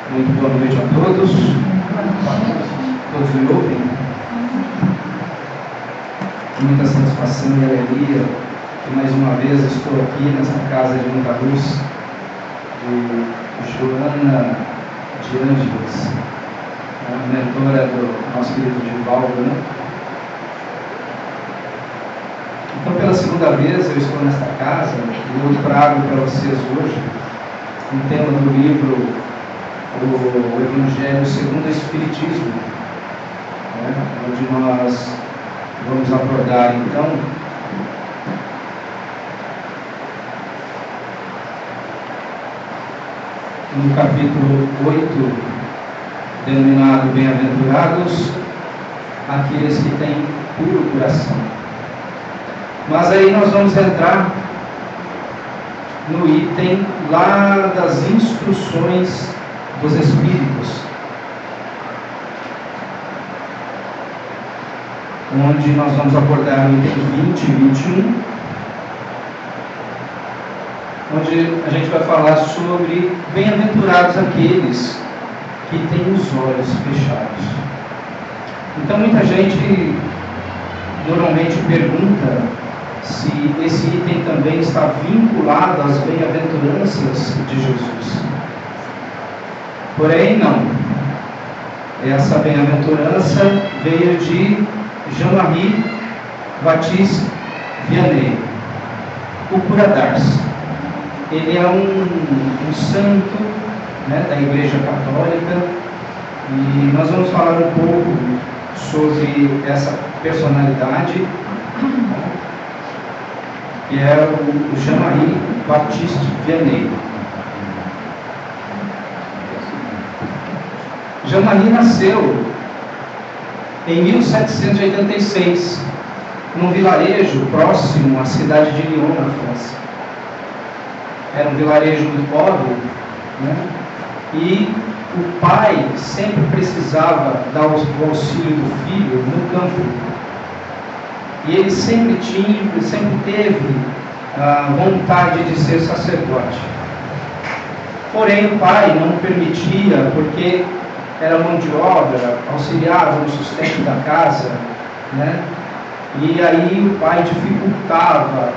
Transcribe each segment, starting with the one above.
Muito boa noite a todos. Todos me ouvem? Com muita satisfação e alegria que mais uma vez estou aqui nesta casa de muita luz de Joana de Ângeles, a mentora do nosso querido Divaldo, né? Então, pela segunda vez eu estou nesta casa e eu trago para vocês hoje um tema do livro o Evangelho segundo o Espiritismo, né? Onde nós vamos abordar então no capítulo 8, denominado Bem-aventurados aqueles que têm puro coração. Mas aí nós vamos entrar no item lá das instruções dos Espíritos, onde nós vamos abordar o item 20 e 21, onde a gente vai falar sobre bem-aventurados aqueles que têm os olhos fechados. Então muita gente normalmente pergunta se esse item também está vinculado às bem-aventuranças de Jesus. Porém, não. Essa bem-aventurança veio de Jean-Marie Baptiste Vianney, o cura d'Ars. Ele é um santo, né, da Igreja Católica, e nós vamos falar um pouco sobre essa personalidade, que é o Jean-Marie Baptiste Vianney. Jean-Marie nasceu em 1786, num vilarejo próximo à cidade de Lyon, na França. Era um vilarejo muito pobre, né? E o pai sempre precisava dar o auxílio do filho no campo. E ele sempre teve a vontade de ser sacerdote. Porém, o pai não permitia, porque era mão de obra, auxiliava no sustento da casa, né? E aí o pai dificultava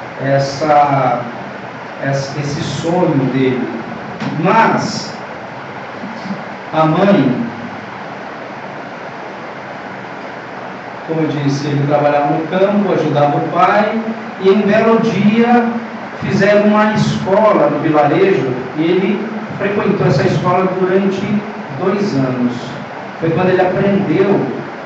esse sonho dele. Mas a mãe, como eu disse, ele trabalhava no campo, ajudava o pai, e em um belo dia fizeram uma escola no vilarejo, e ele frequentou essa escola durante 2 anos. Foi quando ele aprendeu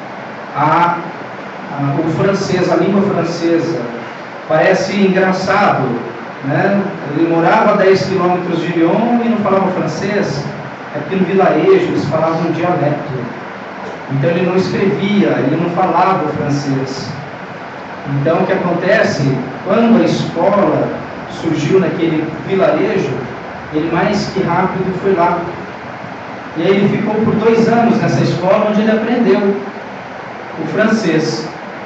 o francês, a língua francesa. Parece engraçado, né? Ele morava a 10 quilômetros de Lyon e não falava francês. É porque no vilarejo eles falavam um dialeto. Então ele não escrevia, ele não falava o francês. Então o que acontece? Quando a escola surgiu naquele vilarejo, ele mais que rápido foi lá. E aí ele ficou por 2 anos nessa escola, onde ele aprendeu o francês.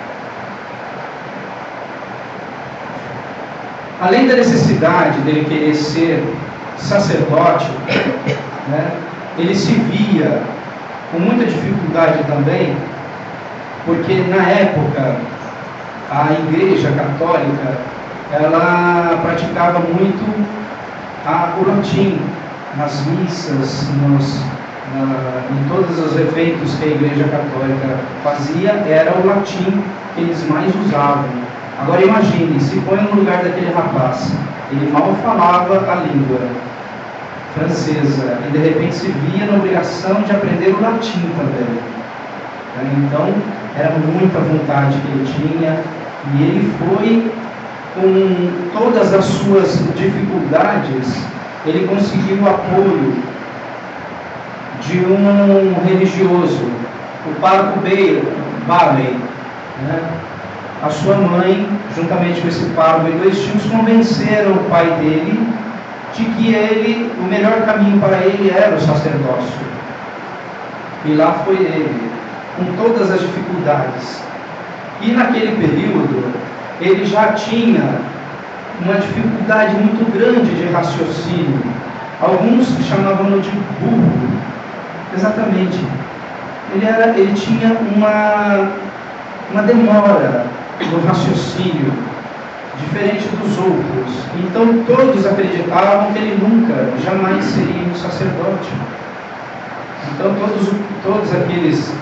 Além da necessidade dele querer ser sacerdote, né, ele se via com muita dificuldade também, porque na época a Igreja Católica ela praticava muito o latim nas missas, em todos os eventos que a Igreja Católica fazia, era o latim que eles mais usavam. Agora imagine, se põe no lugar daquele rapaz, ele mal falava a língua francesa e de repente se via na obrigação de aprender o latim também. Então era muita vontade que ele tinha, e ele foi, com todas as suas dificuldades, ele conseguiu o apoio de um religioso, o pároco Barley, né? A sua mãe, juntamente com esse pároco e 2 tios, convenceram o pai dele de que o melhor caminho para ele era o sacerdócio. E lá foi ele, com todas as dificuldades. E naquele período, ele já tinha uma dificuldade muito grande de raciocínio. Alguns chamavam-no de burro. Exatamente. Ele tinha uma demora no raciocínio, diferente dos outros. Então todos acreditavam que ele nunca, jamais seria um sacerdote. Então todos aqueles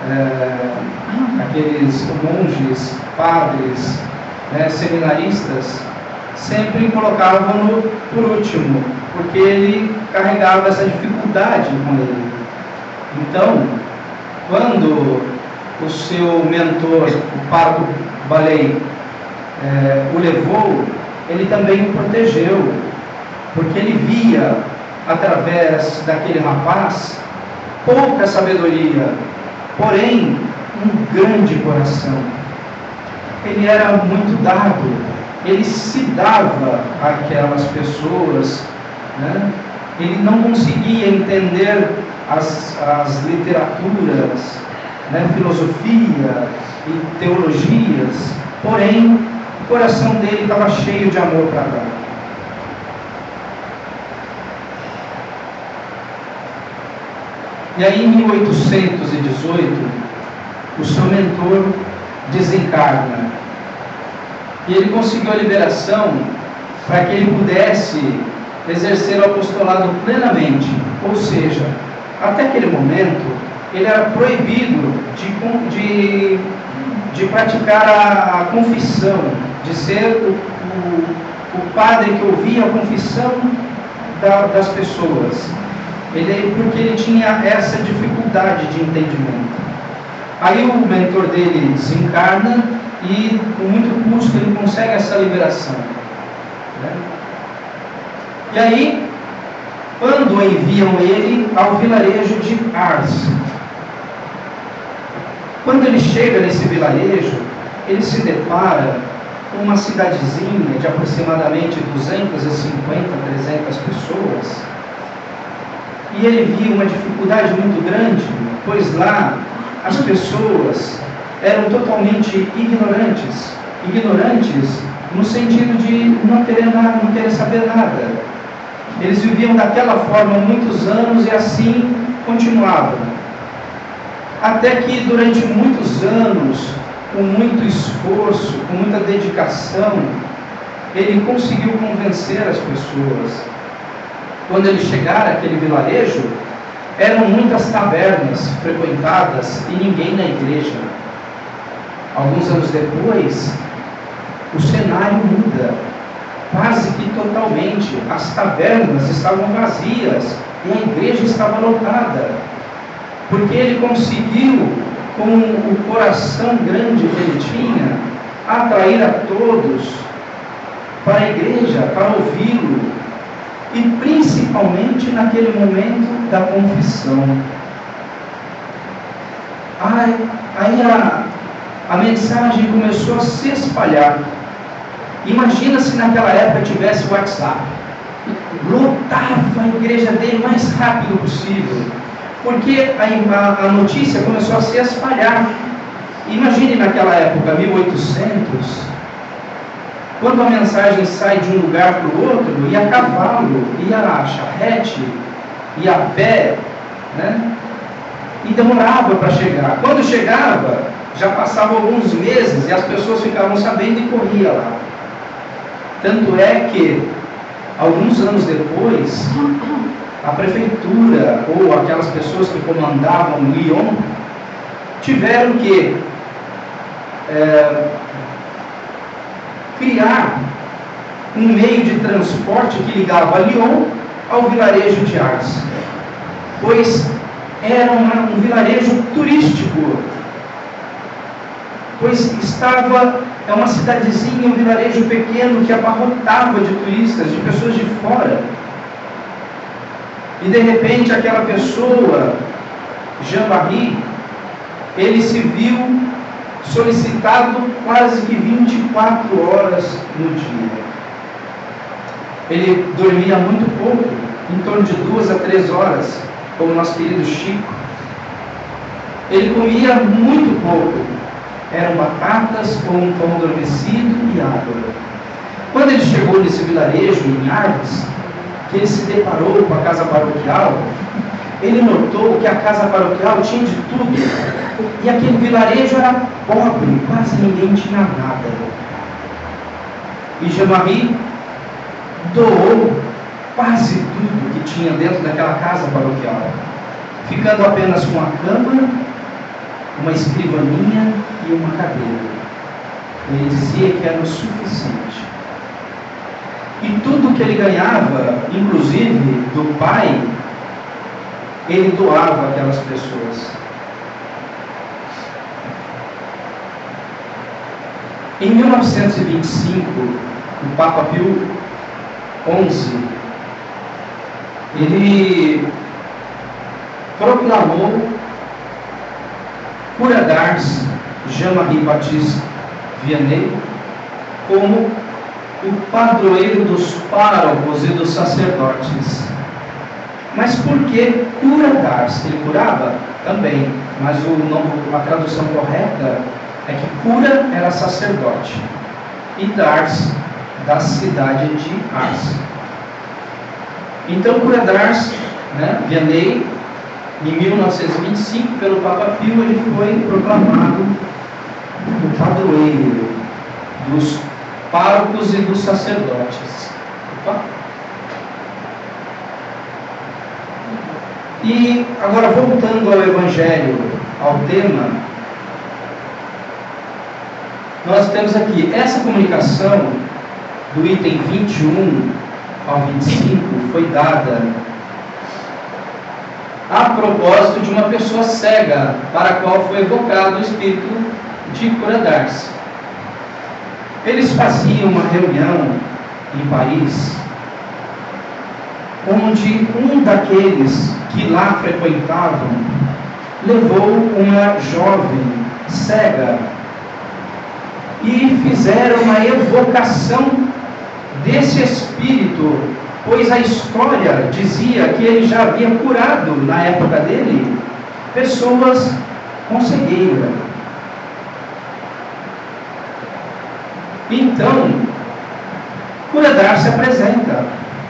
monges, padres, seminaristas, sempre colocavam-no por último, porque ele carregava essa dificuldade com ele. Então, quando o seu mentor, o Parco Balei, o levou, ele também o protegeu, porque ele via, através daquele rapaz, pouca sabedoria, porém um grande coração. Ele era muito dado, ele se dava àquelas pessoas, Ele não conseguia entender as literaturas, filosofia e teologias, porém o coração dele estava cheio de amor para dar. E aí, em 1818, o seu mentor desencarna. E ele conseguiu a liberação para que ele pudesse exercer o apostolado plenamente. Ou seja, até aquele momento, ele era proibido de praticar a confissão, de ser o padre que ouvia a confissão das pessoas. Porque ele tinha essa dificuldade de entendimento. Aí o mentor dele desencarna e, com muito custo, ele consegue essa liberação. E aí, quando enviam ele ao vilarejo de Ars, quando ele chega nesse vilarejo, ele se depara com uma cidadezinha de aproximadamente 250, 300 pessoas. E ele via uma dificuldade muito grande, pois lá as pessoas eram totalmente ignorantes no sentido de não querer saber nada. Eles viviam daquela forma há muitos anos e assim continuavam. Até que durante muitos anos, com muito esforço, com muita dedicação, ele conseguiu convencer as pessoas. Quando ele chegar àquele vilarejo, eram muitas tabernas frequentadas e ninguém na igreja. Alguns anos depois, o cenário muda, quase que totalmente. As tabernas estavam vazias e a igreja estava lotada, porque ele conseguiu, com o coração grande que ele tinha, atrair a todos para a igreja, para ouvi-lo, e principalmente naquele momento da confissão. Aí a mensagem começou a se espalhar. Imagina se naquela época tivesse o WhatsApp. Lotava a igreja dele o mais rápido possível, porque a notícia começou a se espalhar. Imagine naquela época, 1800, quando a mensagem sai de um lugar para o outro, ia a cavalo, ia a charrete, ia a pé, e demorava para chegar. Quando chegava, já passavam alguns meses e as pessoas ficavam sabendo e corriam lá. Tanto é que, alguns anos depois, a prefeitura ou aquelas pessoas que comandavam Lyon tiveram que criar um meio de transporte que ligava Lyon ao vilarejo de Ars, pois era um vilarejo turístico, pois é uma cidadezinha, um vilarejo pequeno que abarrotava de turistas, de pessoas de fora. E de repente aquela pessoa, Jean-Marie, ele se viu solicitado quase que 24 horas no dia. Ele dormia muito pouco, em torno de 2 a 3 horas, como nosso querido Chico. Ele comia muito pouco, eram batatas com um pão adormecido e água. Quando ele chegou nesse vilarejo, em Ars, que ele se deparou com a casa paroquial, ele notou que a casa paroquial tinha de tudo, e aquele vilarejo era pobre, quase ninguém tinha nada. E Jean-Marie doou quase tudo que tinha dentro daquela casa paroquial, ficando apenas com a cama, uma escrivaninha e uma cadeira. Ele dizia que era o suficiente. E tudo que ele ganhava, inclusive do pai, ele doava àquelas pessoas. Em 1925, o Papa Pio XI, ele proclamou Cura d'Ars Jean-Marie Baptiste Vianney como o padroeiro dos párocos e dos sacerdotes. Mas por que Cura d'Ars? Ele curava? Também, mas a tradução correta é que Cura era sacerdote e d'Ars da cidade de Ars. Então Cura d'Ars, Vianney, em 1925, pelo Papa Pio, ele foi proclamado o padroeiro dos párocos e dos sacerdotes. E agora, voltando ao Evangelho, ao tema, nós temos aqui essa comunicação do item 21 ao 25 foi dada a propósito de uma pessoa cega para a qual foi evocado o espírito de Cura d'Ars. Eles faziam uma reunião em Paris, onde um daqueles que lá frequentavam levou uma jovem cega e fizeram uma evocação desse espírito, pois a história dizia que ele já havia curado, na época dele, pessoas com cegueira. Então, Cura d'Ars se apresenta.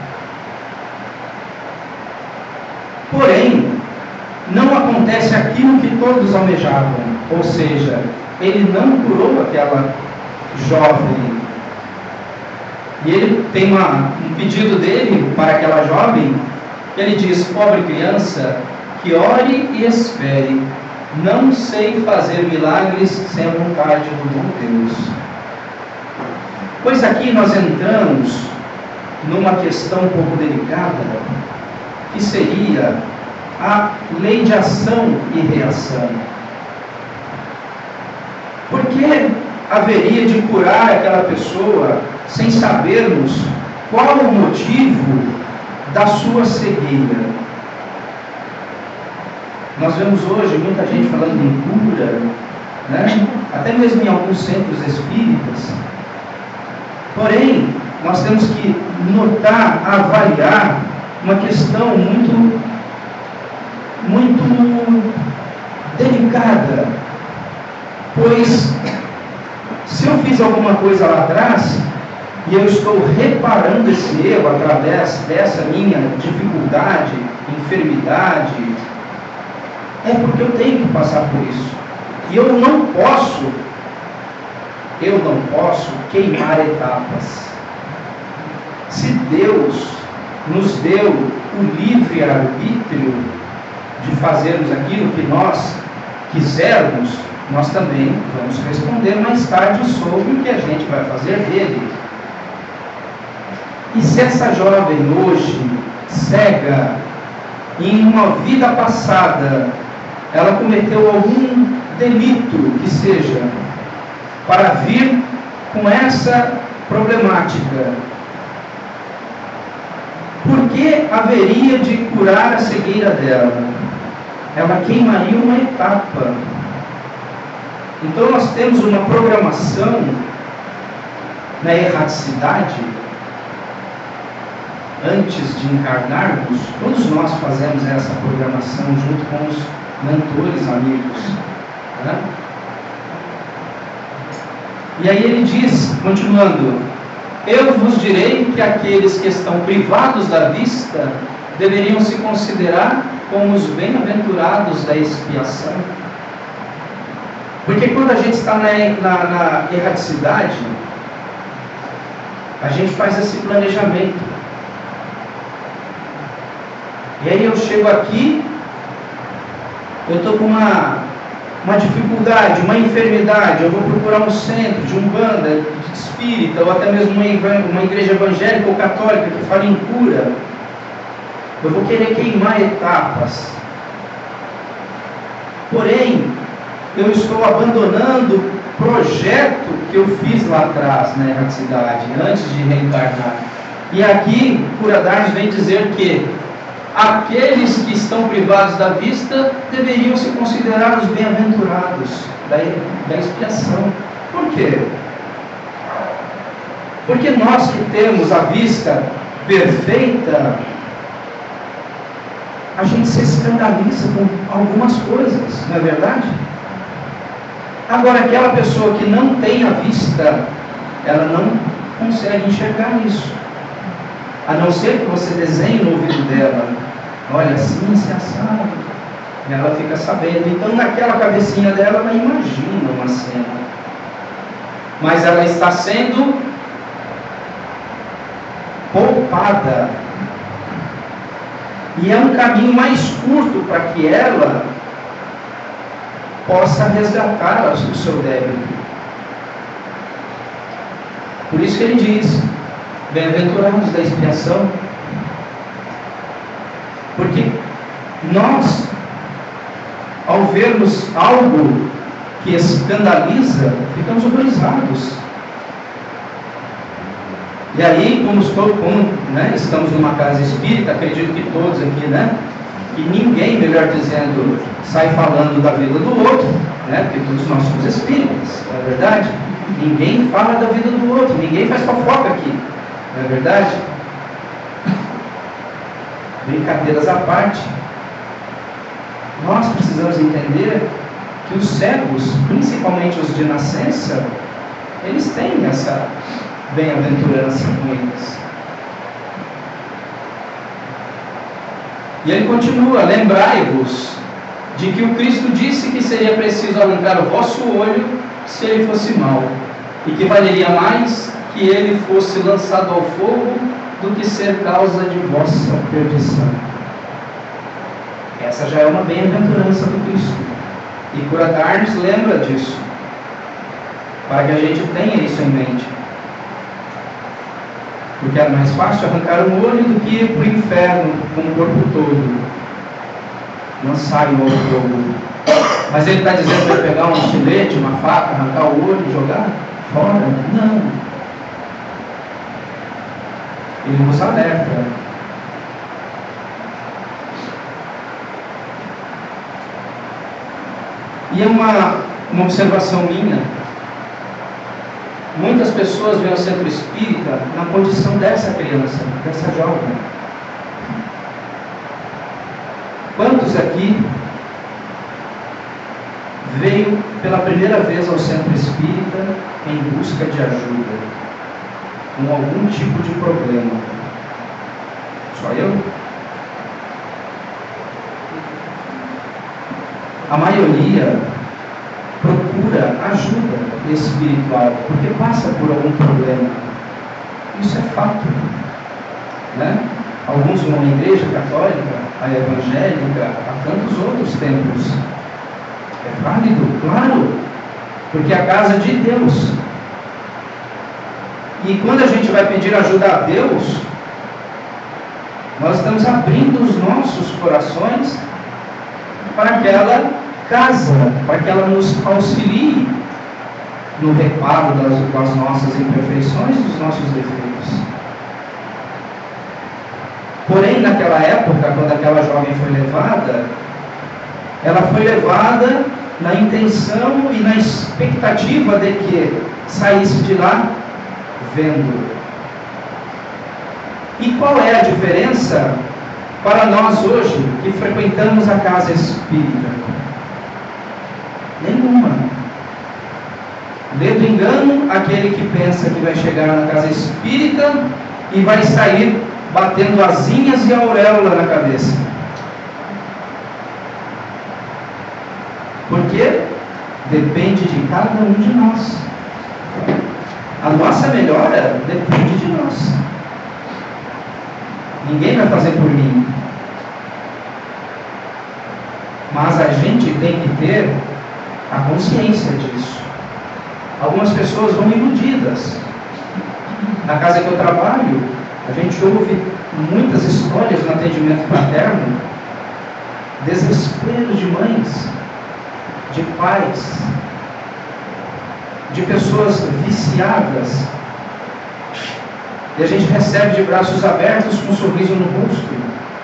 Porém, não acontece aquilo que todos almejavam, ou seja, ele não curou aquela jovem. E ele tem um pedido dele para aquela jovem. Ele diz: pobre criança, que ore e espere. Não sei fazer milagres sem a vontade do bom Deus. Pois aqui nós entramos numa questão um pouco delicada, que seria a lei de ação e reação. Por que haveria de curar aquela pessoa sem sabermos qual o motivo da sua cegueira? Nós vemos hoje muita gente falando em cura, até mesmo em alguns centros espíritas. Porém, nós temos que notar, avaliar uma questão muito delicada, pois se eu fiz alguma coisa lá atrás e eu estou reparando esse erro através dessa minha dificuldade, enfermidade, é porque eu tenho que passar por isso. E eu não posso queimar etapas. Se Deus nos deu o livre-arbítrio de fazermos aquilo que nós quisermos, nós também vamos responder mais tarde sobre o que a gente vai fazer dele. E se essa jovem hoje, cega, em uma vida passada, ela cometeu algum delito que seja, para vir com essa problemática, por que haveria de curar a cegueira dela? Ela queimaria uma etapa. Então nós temos uma programação na erraticidade. Antes de encarnarmos, todos nós fazemos essa programação junto com os mentores amigos, E aí ele diz, continuando: eu vos direi que aqueles que estão privados da vista deveriam se considerar como os bem-aventurados da expiação. Porque quando a gente está na erraticidade, a gente faz esse planejamento. E aí eu chego aqui, eu estou com uma dificuldade, uma enfermidade, eu vou procurar um centro de umbanda, de espírita, ou até mesmo uma igreja evangélica ou católica que fale em cura. Eu vou querer queimar etapas. Porém, eu estou abandonando o projeto que eu fiz lá atrás, na erraticidade, antes de reencarnar. E aqui, Cura d'Ars vem dizer que aqueles que estão privados da vista deveriam se considerar os bem-aventurados da expiação. Por quê? Porque nós que temos a vista perfeita, a gente se escandaliza com algumas coisas, não é verdade? Agora, aquela pessoa que não tem a vista, ela não consegue enxergar isso. A não ser que você desenhe no ouvido dela, olha, assim se assado, e ela fica sabendo. Então, naquela cabecinha dela, ela imagina uma cena. Mas ela está sendo poupada. E é um caminho mais curto para que ela possa resgatar o seu débito. Por isso que ele diz, bem-aventurados da expiação, porque nós, ao vermos algo que escandaliza, ficamos horrorizados. E aí, como estamos numa casa espírita, acredito que todos aqui, e ninguém, melhor dizendo, sai falando da vida do outro, porque todos nós somos espíritas, não é verdade? Ninguém fala da vida do outro, ninguém faz fofoca aqui, não é verdade? Brincadeiras à parte, nós precisamos entender que os cegos, principalmente os de nascença, eles têm essa bem-aventurança com eles. E ele continua, lembrai-vos de que o Cristo disse que seria preciso arrancar o vosso olho se ele fosse mau, e que valeria mais que ele fosse lançado ao fogo do que ser causa de vossa perdição. Essa já é uma bem-aventurança do Cristo. E Cura d'Ars lembra disso, para que a gente tenha isso em mente. Porque é mais fácil arrancar um olho do que ir para o inferno com o corpo todo. Lançar o outro fogo. Mas ele está dizendo para pegar um estilete, uma faca, arrancar o olho e jogar fora? Não. Ele nos alerta. E é uma observação minha. Muitas pessoas veem o centro espírita na condição dessa criança, dessa jovem. Quantos aqui veio pela primeira vez ao centro espírita em busca de ajuda, com algum tipo de problema? Só eu? A maioria procura ajuda espiritual, porque passa por algum problema. Isso é fato. Alguns vão à igreja católica, à evangélica, a tantos outros templos. É válido, claro, porque é a casa de Deus. E quando a gente vai pedir ajuda a Deus, nós estamos abrindo os nossos corações para aquela casa, para que ela nos auxilie no reparo das nossas imperfeições, dos nossos defeitos. Porém, naquela época, quando aquela jovem foi levada, ela foi levada na intenção e na expectativa de que saísse de lá vendo. E qual é a diferença para nós hoje que frequentamos a casa espírita? Nenhuma. Lê do engano aquele que pensa que vai chegar na casa espírita e vai sair batendo asinhas e auréola na cabeça. Porque depende de cada um de nós. A nossa melhora depende de nós. Ninguém vai fazer por mim. Mas a gente tem que ter a consciência disso. Algumas pessoas vão iludidas. Na casa que eu trabalho, a gente ouve muitas histórias no atendimento fraterno, desespero de mães, de pais, de pessoas viciadas, e a gente recebe de braços abertos com um sorriso no rosto,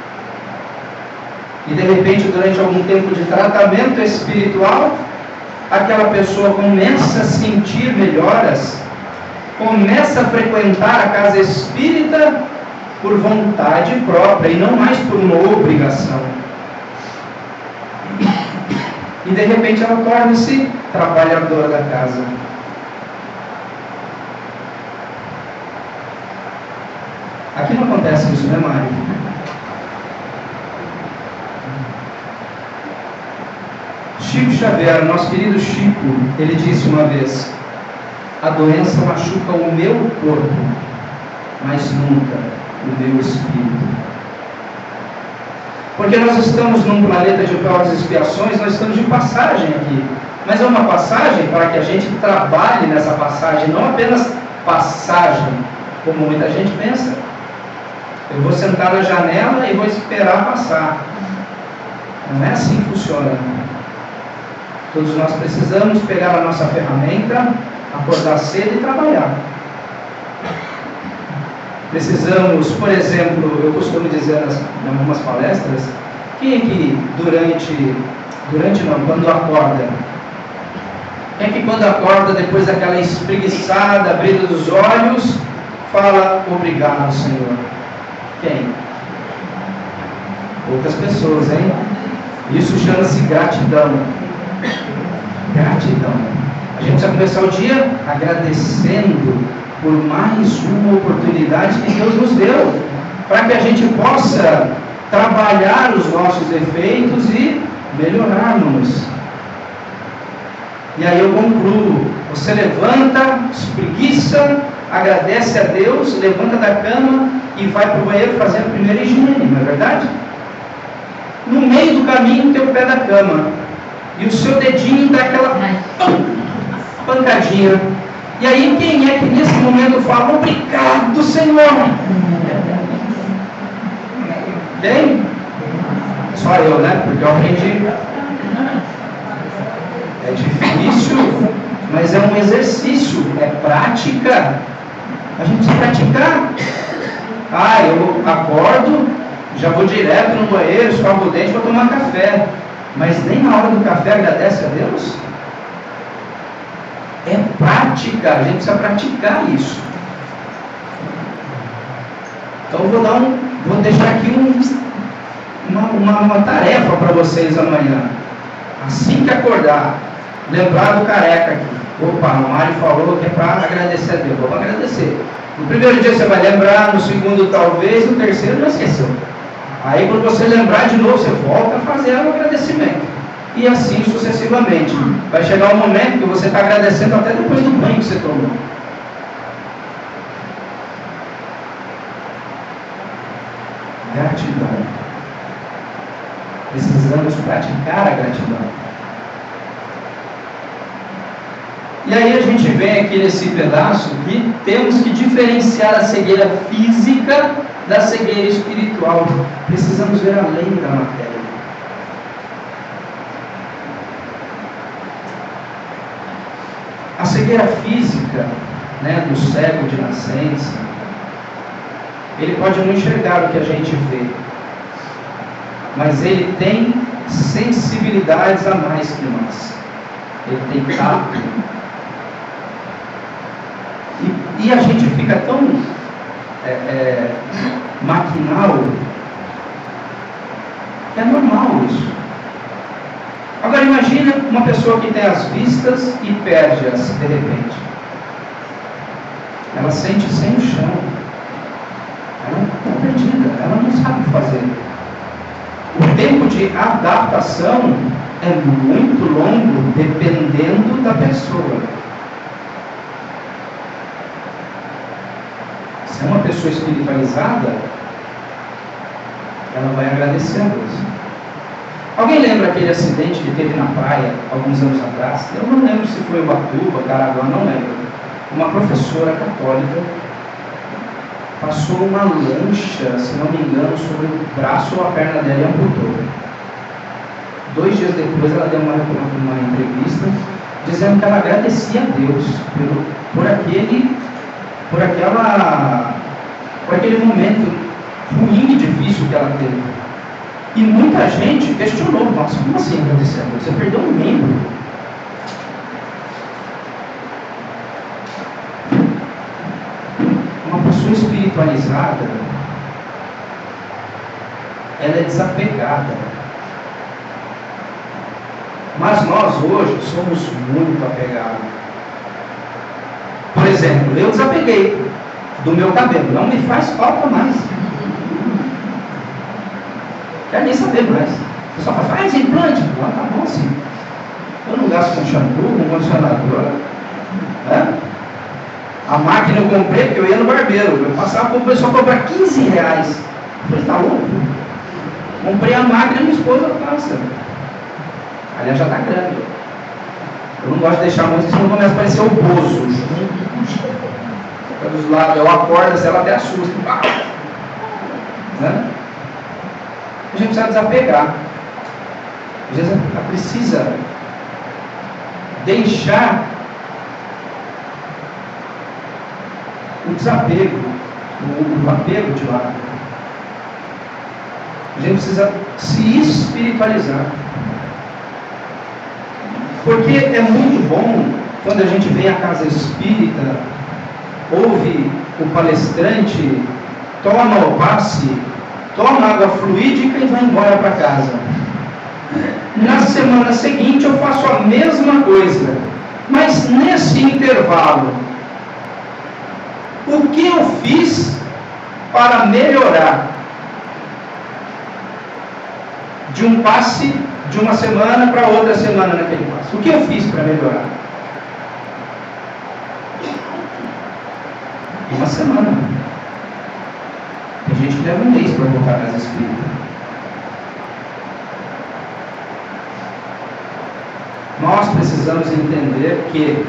e de repente, durante algum tempo de tratamento espiritual, aquela pessoa começa a sentir melhoras, começa a frequentar a casa espírita por vontade própria e não mais por uma obrigação. E de repente ela torna-se trabalhadora da casa. Aqui não acontece isso, né, Mário? Chico Xavier, nosso querido Chico, ele disse uma vez: a doença machuca o meu corpo, mas nunca o meu espírito. Porque nós estamos num planeta de provas e expiações, nós estamos de passagem aqui. Mas é uma passagem para que a gente trabalhe nessa passagem, não apenas passagem, como muita gente pensa. Eu vou sentar na janela e vou esperar passar. Não é assim que funciona. Todos nós precisamos pegar a nossa ferramenta, acordar cedo e trabalhar. Precisamos, por exemplo, eu costumo dizer em algumas palestras, quem é que quando acorda? Quem é que quando acorda, depois daquela espreguiçada, abrida dos olhos, fala obrigado, Senhor? Quem? Poucas pessoas, hein? Isso chama-se gratidão. Gratidão. A gente precisa começar o dia agradecendo por mais uma oportunidade que Deus nos deu, para que a gente possa trabalhar os nossos defeitos e melhorarmos. E aí eu concluo: você levanta, espreguiça, agradece a Deus, levanta da cama e vai para o banheiro fazer a primeira higiene, não é verdade? No meio do caminho tem o pé da cama e o seu dedinho dá aquela pancadinha. E aí quem é que nesse momento fala obrigado, Senhor? Quem? Só eu, né? Porque eu aprendi. É difícil, mas é um exercício, é prática. A gente precisa praticar. Eu acordo, já vou direto no banheiro, escovo o dente, vou tomar café. Mas nem na hora do café agradece a Deus? É prática, a gente precisa praticar isso. Então vou deixar aqui uma tarefa para vocês amanhã. Assim que acordar, lembrar do careca aqui. Opa, o Mário falou que é para agradecer a Deus. Vamos agradecer. No primeiro dia você vai lembrar, no segundo talvez, no terceiro já esqueceu. Aí quando você lembrar de novo, você volta a fazer o agradecimento. E assim sucessivamente. Vai chegar um momento que você está agradecendo até depois do banho que você tomou. Gratidão. Precisamos praticar a gratidão. E aí a gente vem aqui nesse pedaço que temos que diferenciar a cegueira física da cegueira espiritual. Precisamos ver além da matéria. A cegueira física, do cego de nascença, ele pode não enxergar o que a gente vê, mas ele tem sensibilidades a mais que nós. Ele tem tato. E a gente fica tão maquinal que é normal isso. Agora Imagina uma pessoa que tem as vistas e perde-as de repente. Ela sente sem o chão. Ela está perdida, ela não sabe o que fazer. O tempo de adaptação é muito longo, dependendo da pessoa. Se é uma pessoa espiritualizada, ela vai agradecer a Deus. Alguém lembra aquele acidente que teve na praia alguns anos atrás? Eu não lembro se foi Ubatuba, Caraguá, não lembro. Uma professora católica passou uma lancha, se não me engano, sobre o braço ou a perna dela e amputou. 2 dias depois ela deu uma entrevista dizendo que ela agradecia a Deus por aquele momento ruim e difícil que ela teve. E muita gente questionou: nossa, como assim agradecer a Deus? Você perdeu um membro. Uma pessoa espiritualizada, ela é desapegada. Mas nós hoje somos muito apegados. Por exemplo, eu desapeguei do meu cabelo, não me faz falta mais. Quero nem saber mais. O pessoal fala: faz implante. Não, tá bom assim. Eu não gasto com shampoo, com condicionador. Né? A máquina eu comprei porque eu ia no barbeiro. Eu passava para o pessoal comprar R$15. Eu falei: tá louco? Comprei a máquina e minha esposa passa. Aliás, já está grande. Eu não gosto de deixar muito, senão começa a parecer o Bozo. Pelos lados, eu acordo, se ela até assusta. Né? A gente precisa desapegar. A gente precisa deixar o desapego, o apego de lado. A gente precisa se espiritualizar. Porque é muito bom quando a gente vem à casa espírita, ouve o palestrante, toma o passe, toma água fluídica e vai embora para casa. Na semana seguinte eu faço a mesma coisa, mas nesse intervalo, o que eu fiz para melhorar de um passe de uma semana para outra semana naquele passe? O que eu fiz para melhorar? Uma semana. Tem gente que leva um mês para voltar à casa espírita. Nós precisamos entender que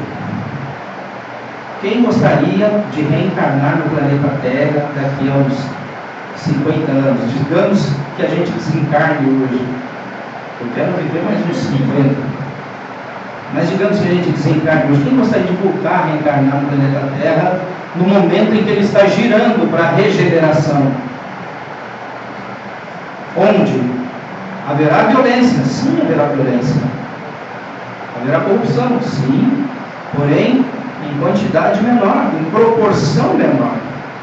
quem gostaria de reencarnar no planeta Terra daqui a uns 50 anos? Digamos que a gente desencarne hoje. Eu quero viver mais uns 50. Mas digamos que a gente desencarne hoje. Quem gostaria de voltar a reencarnar no planeta Terra no momento em que ele está girando para a regeneração? Onde haverá violência? Sim, haverá violência. Haverá corrupção? Sim. Porém, em quantidade menor, em proporção menor.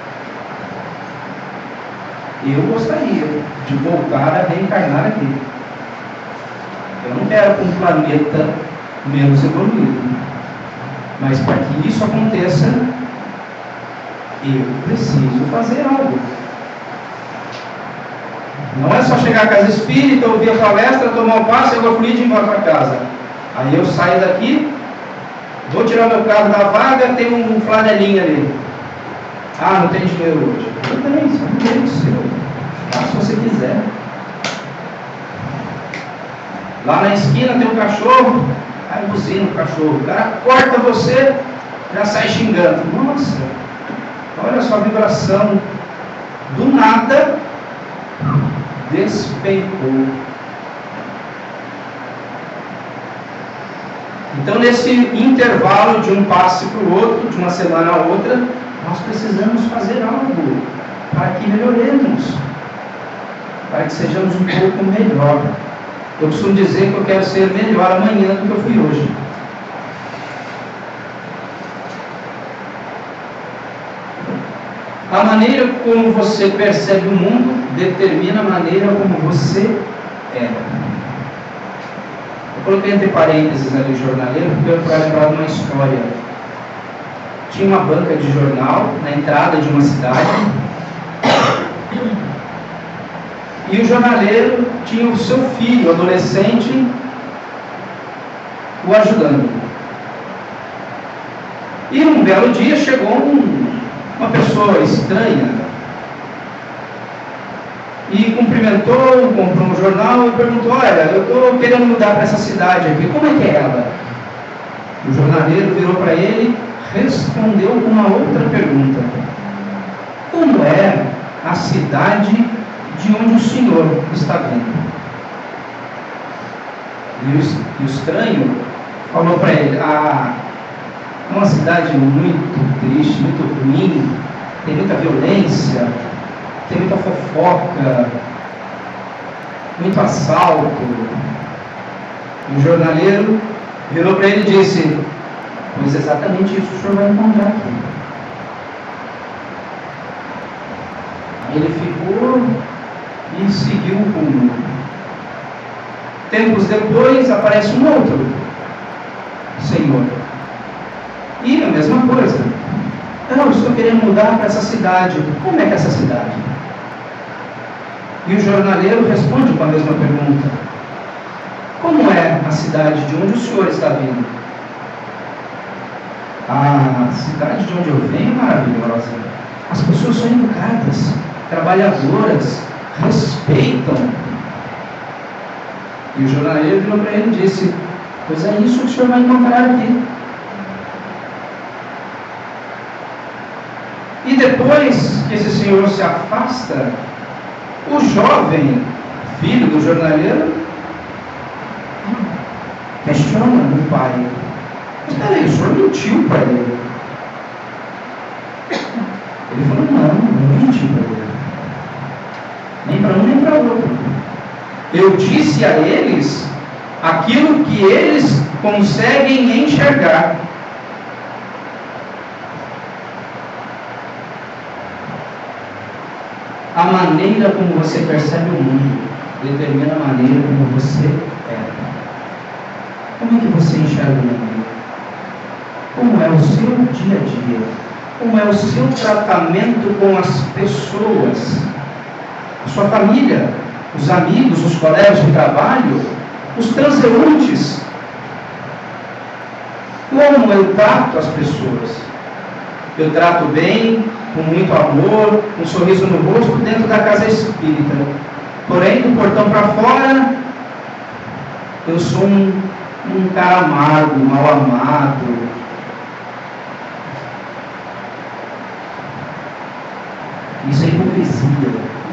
Eu gostaria de voltar a reencarnar aqui. Eu não quero um planeta menos evoluído. Mas para que isso aconteça, eu preciso fazer algo. Não é só chegar à casa espírita, ouvir a palestra, tomar um passe, água fluídica e ir embora para casa. Aí eu saio daqui, vou tirar meu carro da vaga, tem um flanelinho ali. Ah, não tem dinheiro hoje. Não tem, isso é um direito seu. Faça se você quiser. Lá na esquina tem um cachorro, aí buzina o cachorro. O cara corta você, já sai xingando. Nossa, olha só a vibração. Do nada, despencou. Então, nesse intervalo de um passe para o outro, de uma semana a outra, nós precisamos fazer algo para que melhoremos, para que sejamos um pouco melhor. Eu costumo dizer que eu quero ser melhor amanhã do que eu fui hoje. A maneira como você percebe o mundo determina a maneira como você é. coloquei entre parênteses ali jornaleiro, porque eu quero lembrar de uma história. Tinha uma banca de jornal na entrada de uma cidade, e o jornaleiro tinha o seu filho, adolescente, o ajudando. E um belo dia chegou uma pessoa estranha e cumprimentou, comprou um jornal e perguntou: olha, eu estou querendo mudar para essa cidade aqui, como é que é ela? O jornaleiro virou para ele, respondeu com uma outra pergunta: como é a cidade de onde o senhor está vindo? E o estranho falou para ele: é uma cidade muito triste, muito ruim, tem muita violência, tem muita fofoca, muito assalto. E o jornaleiro virou para ele e disse: pois exatamente isso o senhor vai encontrar aqui. Ele ficou e seguiu o rumo. Tempos depois aparece um outro senhor. E a mesma coisa. Eu estou querendo mudar para essa cidade. Como é que é essa cidade? E o jornaleiro responde com a mesma pergunta: como é a cidade de onde o senhor está vindo? A cidade de onde eu venho é maravilhosa. As pessoas são educadas, trabalhadoras, respeitam. E o jornaleiro virou para ele e disse: pois é isso que o senhor vai encontrar aqui. E depois que esse senhor se afasta, o jovem filho do jornaleiro questiona o pai: mas peraí, o senhor mentiu para ele? Ele falou: não menti para ele, nem para um nem para outro. Eu disse a eles aquilo que eles conseguem enxergar. A maneira como você percebe o mundo determina a maneira como você é. Como é que você enxerga o mundo? Como é o seu dia a dia? Como é o seu tratamento com as pessoas? A sua família, os amigos, os colegas de trabalho, os transeuntes. Como eu trato as pessoas? Eu trato bem, com muito amor, um sorriso no rosto dentro da casa espírita. Porém, do portão para fora, eu sou um cara amargo, mal amado. Isso é hipocrisia.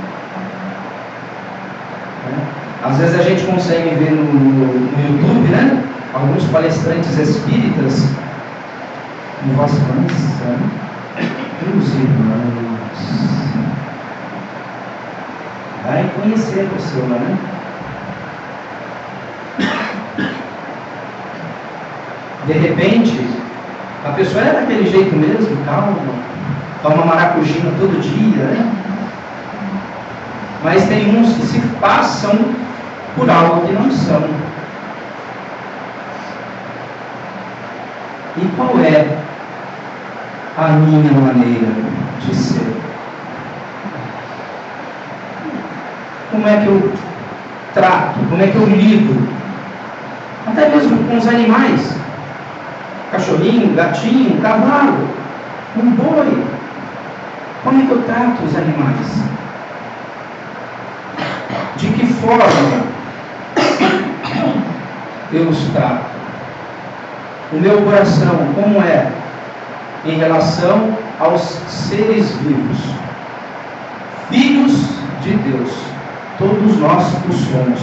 Às vezes a gente consegue ver no YouTube, né? Alguns palestrantes espíritas, em voz mansa, meus irmãos, vai conhecer a pessoa, né? De repente, a pessoa é daquele jeito mesmo, calma, toma maracujina todo dia, né? Mas tem uns que se passam por algo que não são. E qual é a minha maneira de ser? Como é que eu trato? Como é que eu lido? Até mesmo com os animais. Cachorrinho, gatinho, cavalo, um boi. Como é que eu trato os animais? De que forma eu os trato? O meu coração, como é em relação aos seres vivos? Filhos de Deus, todos nós o somos.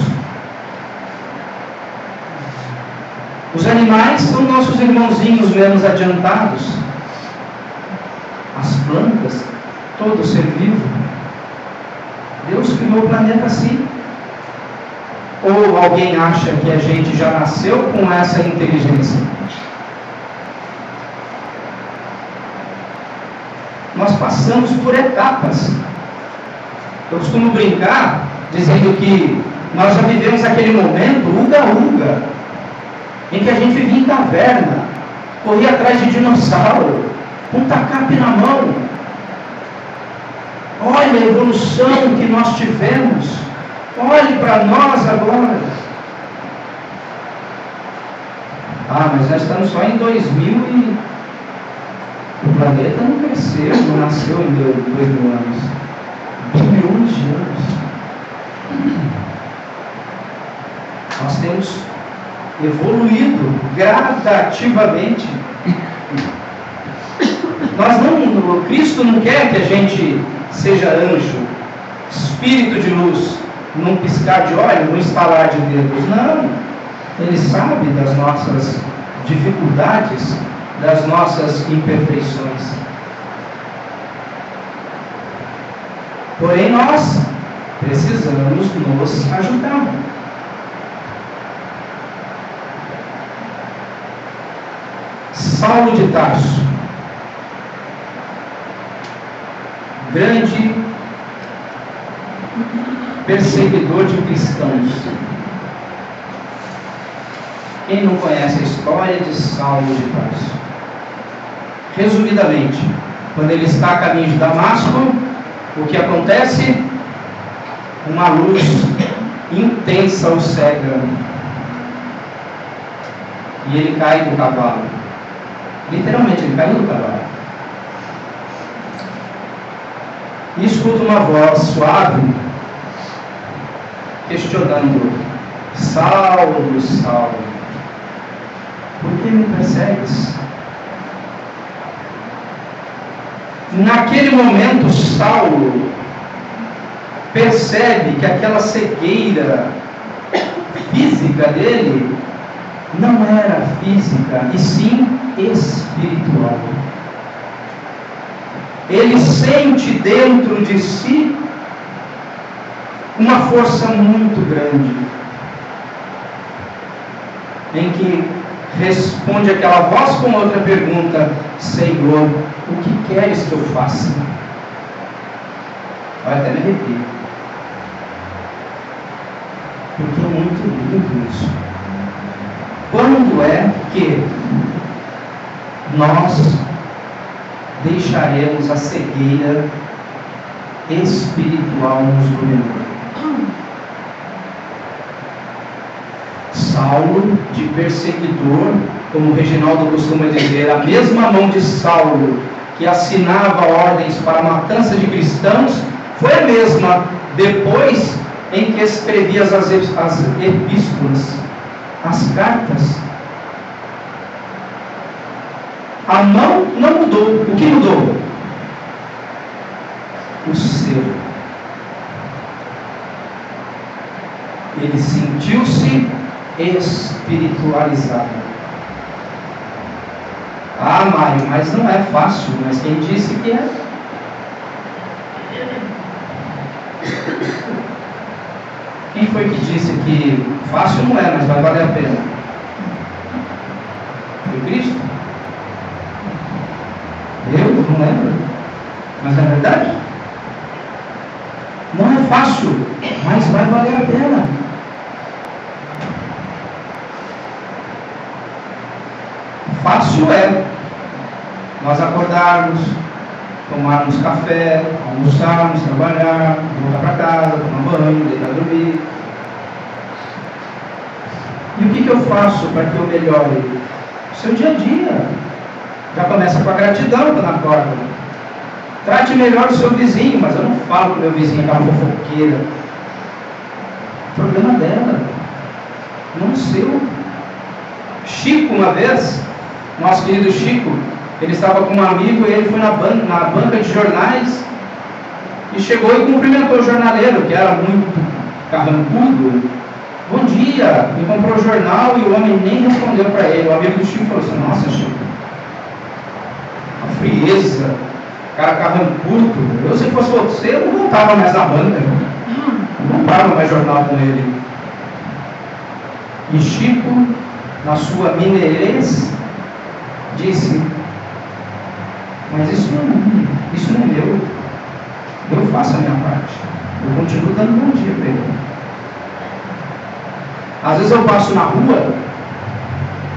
Os animais são nossos irmãozinhos menos adiantados. As plantas, todo ser vivo. Deus criou o planeta assim. Ou alguém acha que a gente já nasceu com essa inteligência? Nós passamos por etapas. Eu costumo brincar dizendo que nós já vivemos aquele momento uga-uga. em que a gente vivia em caverna, corria atrás de dinossauro, com tacape na mão. Olha a evolução que nós tivemos. Olhe para nós agora. Mas nós estamos só em 2000 e o planeta não cresceu, não nasceu em 2000 anos. Bilhões de anos. Nós temos evoluído gradativamente. Cristo não quer que a gente seja anjo, espírito de luz, num piscar de olho, num estalar de dedos. Não. Ele sabe das nossas dificuldades, das nossas imperfeições. Porém, nós precisamos nos ajudar. Saulo de Tarso, grande perseguidor de cristãos. Quem não conhece a história de Saulo de Tarso? Resumidamente, quando ele está a caminho de Damasco, o que acontece? Uma luz intensa o cega. E ele cai do cavalo. Literalmente, ele caiu do cavalo. E escuta uma voz suave, questionando: Saulo, Saulo, por que me persegues? Naquele momento, Saulo percebe que aquela cegueira física dele não era física, e sim espiritual. Ele sente dentro de si uma força muito grande, em que responde aquela voz com outra pergunta: Senhor, o que queres que eu faça? Vai até me arrepio, porque é muito lindo isso. Quando é que nós deixaremos a cegueira espiritual nos dominar? Saulo, de perseguidor, como Reginaldo costuma dizer, a mesma mão de Saulo que assinava ordens para a matança de cristãos, foi a mesma depois em que escrevia as epístolas, as cartas. A mão não mudou. O que mudou? O ser. Ele sentiu-se espiritualizado. Mário, mas não é fácil. Mas quem disse que é? Quem foi que disse que fácil não é, mas vai valer a pena? Foi Cristo? Eu não lembro. Mas é verdade? Não é fácil, mas vai valer a pena. Fácil é nós acordarmos, tomarmos café, almoçarmos, trabalhar, voltar para casa, tomar banho, deitar dormir. E o que eu faço para que eu melhore? O seu dia a dia. Já começa com a gratidão quando acorda. Trate melhor o seu vizinho, mas eu não falo que o meu vizinho é aquela fofoqueira. O problema dela, não o seu. Chico, uma vez, nosso querido Chico, ele estava com um amigo e ele foi na banca de jornais e chegou e cumprimentou o jornaleiro, que era muito carrancudo. Bom dia, e comprou o jornal e o homem nem respondeu para ele. O amigo do Chico falou assim: nossa, Chico, a frieza, cara carrancudo. Eu, se fosse você, eu não voltava mais na banca, não comprava mais jornal com ele. E Chico, na sua mineirez, disse: mas isso não é meu. Eu faço a minha parte. Eu continuo dando bom dia para ele. Às vezes eu passo na rua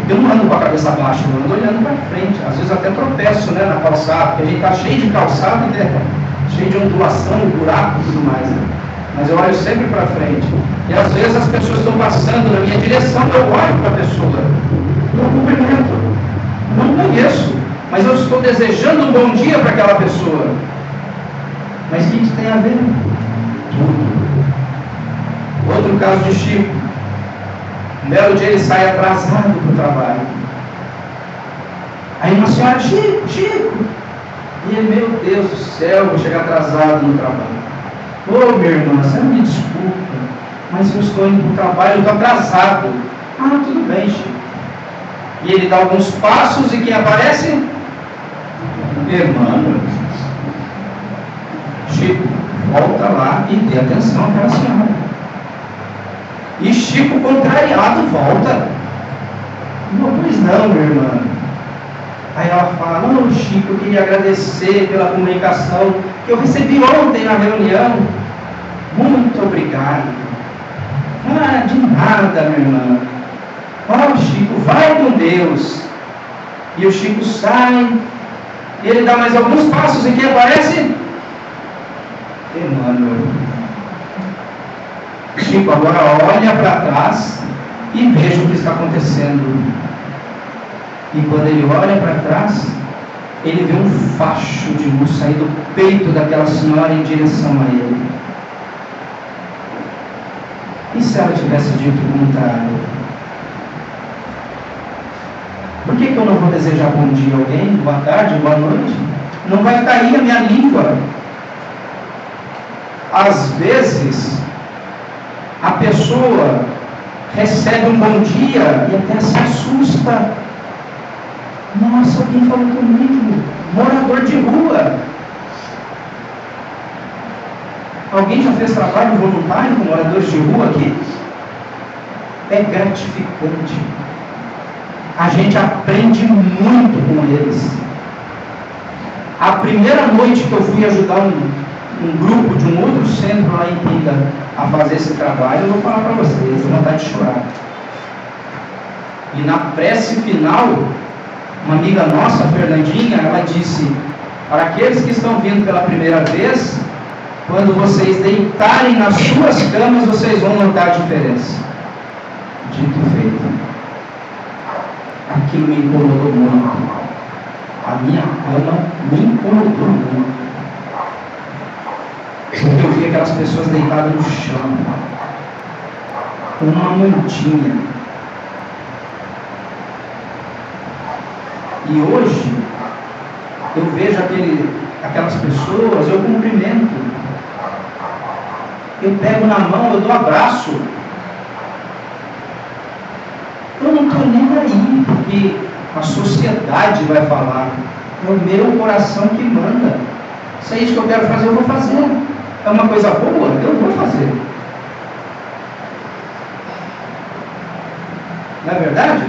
Eu não ando com a cabeça baixa, eu ando olhando para frente. Às vezes eu até tropeço, né, na calçada, porque a gente está cheio de calçada, né, cheio de ondulação, buraco e tudo mais. Né? Mas eu olho sempre para frente. E às vezes as pessoas estão passando na minha direção, eu olho para a pessoa. Eu cumprimento. Não conheço, mas eu estou desejando um bom dia para aquela pessoa. Mas o que isso tem a ver? Tudo. Outro caso de Chico. Um belo dia ele sai atrasado para o trabalho. Aí uma senhora, Chico. E ele, meu Deus do céu, vou chegar atrasado no trabalho. Ô, minha irmã, você me desculpa, mas eu estou indo para o trabalho, eu estou atrasado. Ah, tudo bem, Chico. E ele dá alguns passos e quem aparece? Irmã. Chico, volta lá e dê atenção àquela senhora. E Chico, contrariado, volta. Não, pois não, minha irmã. Aí ela fala, não, Chico, eu queria agradecer pela comunicação que eu recebi ontem na reunião. Muito obrigado. Ah, de nada, minha irmã. Ó, Chico, vai com Deus. E o Chico sai, ele dá mais alguns passos e quem aparece? Emmanuel. Chico agora olha para trás e veja o que está acontecendo. E quando ele olha para trás, ele vê um facho de luz sair do peito daquela senhora em direção a ele. E se ela tivesse dito o contrário? Por que eu não vou desejar bom dia a alguém, boa tarde, boa noite? Não vai cair a minha língua. Às vezes, a pessoa recebe um bom dia e até se assusta. Nossa, alguém falou comigo, morador de rua. Alguém já fez trabalho voluntário com moradores de rua aqui? É gratificante. A gente aprende muito com eles. A primeira noite que eu fui ajudar um grupo de um outro centro lá em Pinda a fazer esse trabalho, eu vou falar para vocês, eu vontade de chorar. E na prece final, uma amiga nossa, a Fernandinha, ela disse, para aqueles que estão vindo pela primeira vez, quando vocês deitarem nas suas camas, vocês vão notar a diferença. Dito e feito. Aquilo me incomodou muito. A minha cama me incomodou muito. Porque eu vi aquelas pessoas deitadas no chão, com uma mantinha. E hoje, eu vejo aquelas pessoas, eu cumprimento. Eu pego na mão, eu dou abraço. Eu não estou nem aí, porque a sociedade vai falar. É o meu coração que manda. Se é isso que eu quero fazer, eu vou fazer. É uma coisa boa? Eu vou fazer. Não é verdade?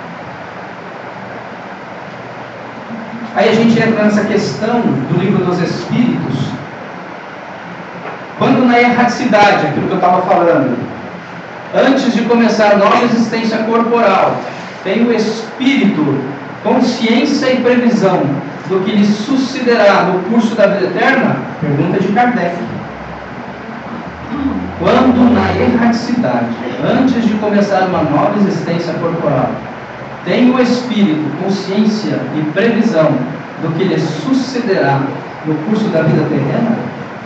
Aí a gente entra nessa questão do Livro dos Espíritos. Quando na erraticidade, aquilo que eu estava falando, antes de começar a nova existência corporal, tem o espírito, consciência e previsão do que lhe sucederá no curso da vida eterna? Pergunta de Kardec. Quando na erraticidade, antes de começar uma nova existência corporal, tem o espírito, consciência e previsão do que lhe sucederá no curso da vida terrena?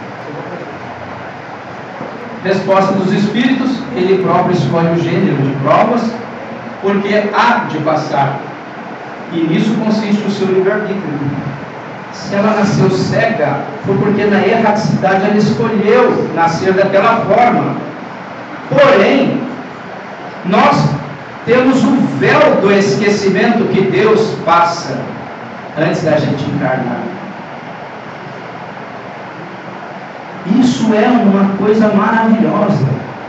Resposta dos espíritos, ele próprio escolhe o gênero de provas, porque há de passar. E nisso consiste o seu livre-arbítrio. Se ela nasceu cega, foi porque na erraticidade ela escolheu nascer daquela forma. Porém, nós temos o véu do esquecimento que Deus passa antes da gente encarnar. Isso é uma coisa maravilhosa.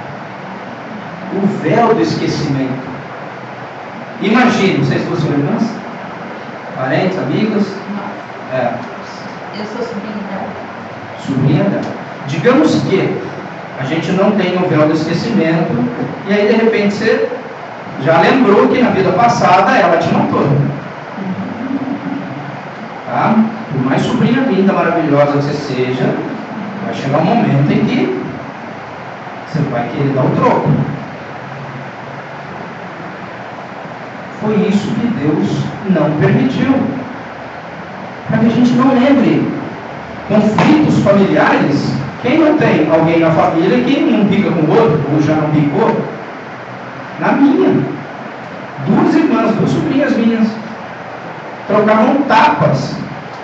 O véu do esquecimento. Imagine, vocês duas são irmãs? Parentes, amigos? É. Eu sou sobrinha dela. Sobrinha dela. Digamos que a gente não tem o véu do esquecimento, e aí de repente você já lembrou que na vida passada ela te matou. Tá? Por mais sobrinha linda, maravilhosa que você seja, vai chegar um momento em que você vai querer dar o troco. Foi isso que Deus não permitiu. Para que a gente não lembre conflitos familiares. Quem não tem alguém na família que não pica com o outro, ou já não picou? Na minha. 2 irmãs, 2 sobrinhas minhas, trocavam tapas.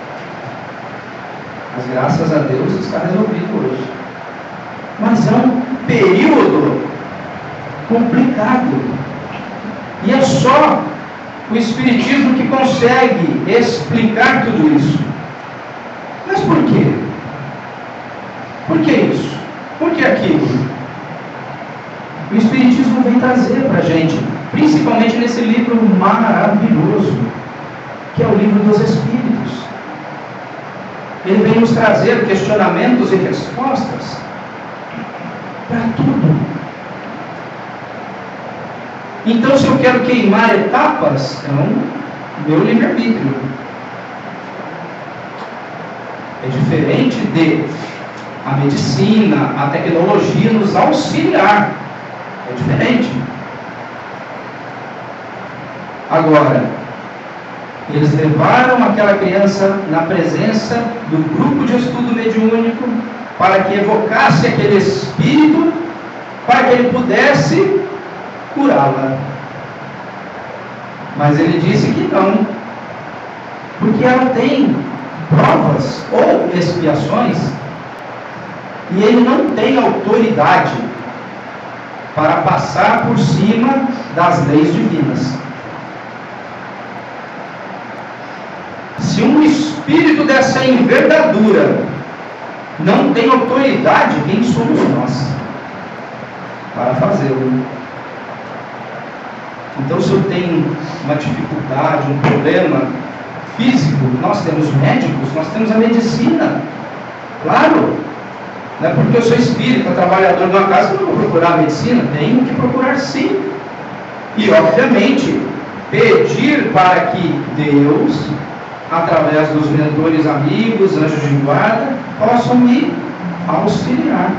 Mas graças a Deus está resolvido hoje. Mas é um período complicado. E é só o Espiritismo que consegue explicar tudo isso. Mas por quê? Por que isso? Por que aquilo? O Espiritismo vem trazer para a gente, principalmente nesse livro maravilhoso, que é o Livro dos Espíritos. Ele vem nos trazer questionamentos e respostas para tudo. Então, se eu quero queimar etapas, meu livre-arbítrio. É diferente de a medicina, a tecnologia nos auxiliar. É diferente. Agora, eles levaram aquela criança na presença do grupo de estudo mediúnico para que evocasse aquele espírito, para que ele pudesse curá-la. Mas ele disse que não, porque ela tem provas ou expiações e ele não tem autoridade para passar por cima das leis divinas. Se um espírito dessa envergadura não tem autoridade, quem somos nós para fazê-lo? Então, se eu tenho uma dificuldade, um problema físico, nós temos médicos, nós temos a medicina. Claro, não é porque eu sou espírita, trabalhador de uma casa, que eu não vou procurar a medicina. Tenho que procurar sim. E, obviamente, pedir para que Deus, através dos mentores amigos, anjos de guarda, possam me auxiliar.